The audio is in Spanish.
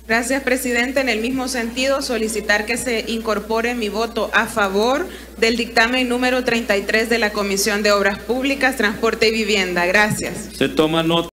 Gracias, presidente. En el mismo sentido, solicitar que se incorpore mi voto a favor del dictamen número 33 de la Comisión de Obras Públicas, Transporte y Vivienda. Gracias. Se toma nota.